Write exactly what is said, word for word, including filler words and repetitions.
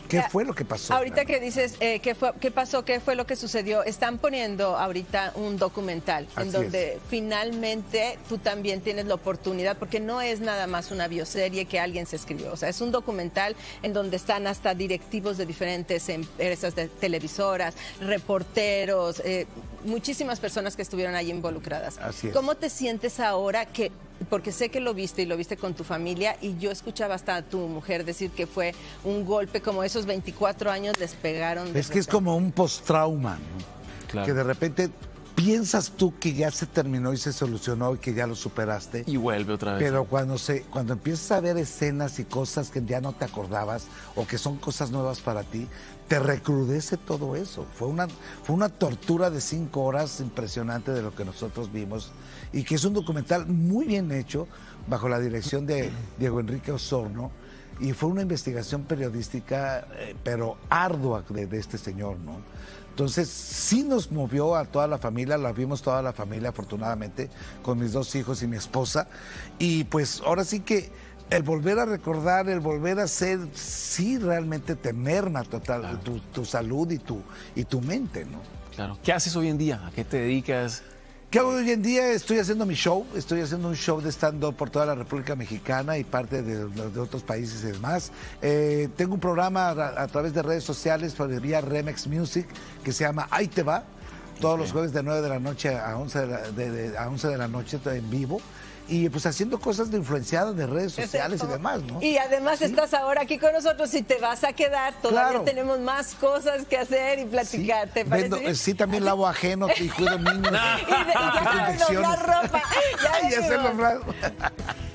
¿Qué fue lo que pasó? Ahorita que dices, eh, ¿qué, fue, ¿qué pasó? ¿Qué fue lo que sucedió? Están poniendo ahorita un documental Así en donde es. finalmente tú también tienes la oportunidad, porque no es nada más una bioserie que alguien se escribió, o sea, es un documental en donde están hasta directivos de diferentes empresas de televisoras, reporteros, eh, muchísimas personas que estuvieron ahí involucradas. Así es. ¿Cómo te sientes ahora que, porque sé que lo viste y lo viste con tu familia, y yo escuchaba hasta a tu mujer decir que fue un golpe, como esos veinticuatro años les pegaron? Es que es como un post-trauma, ¿no? Claro. Que de repente piensas tú que ya se terminó y se solucionó y que ya lo superaste. Y vuelve otra vez. Pero cuando, se, cuando empiezas a ver escenas y cosas que ya no te acordabas o que son cosas nuevas para ti, te recrudece todo eso. Fue una, fue una tortura de cinco horas impresionante de lo que nosotros vimos, y que es un documental muy bien hecho bajo la dirección de Diego Enrique Osorno, y fue una investigación periodística, eh, pero ardua de, de este señor, ¿no? Entonces sí nos movió a toda la familia, la vimos toda la familia afortunadamente, con mis dos hijos y mi esposa, y pues ahora sí que el volver a recordar, el volver a ser, sí realmente te merma total, claro, tu, tu salud y tu, y tu mente, ¿no? Claro. ¿Qué haces hoy en día? ¿A qué te dedicas? ¿Qué hago hoy en día? Estoy haciendo mi show, estoy haciendo un show de stand-up por toda la República Mexicana y parte de, de otros países y demás. Eh, tengo un programa a, a través de redes sociales, por vía Remex Music, que se llama Ahí Te Va, todos okay. los jueves de nueve de la noche a once de la, de, de, a once de la noche en vivo. Y pues haciendo cosas de influenciadas de redes sociales y demás, ¿no? Y además ¿sí? estás ahora aquí con nosotros y te vas a quedar. Todavía claro. tenemos más cosas que hacer y platicar, sí. ¿te parece? Vendo, sí, también lavo ajeno y cuido niños. y de, y ya doblar ropa. Ya, ya se